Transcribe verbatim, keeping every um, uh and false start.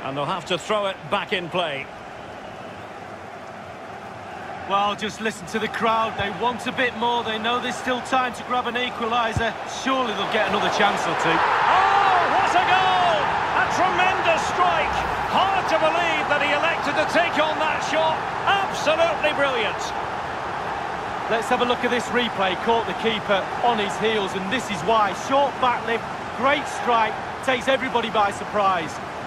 And they'll have to throw it back in play. Well, just listen to the crowd. They want a bit more. They know there's still time to grab an equaliser. Surely they'll get another chance or two. Oh, what a goal! A tremendous strike. Hard to believe that he elected to take on that shot. Absolutely brilliant. Let's have a look at this replay. Caught the keeper on his heels, and this is why. Short back lift, great strike, takes everybody by surprise.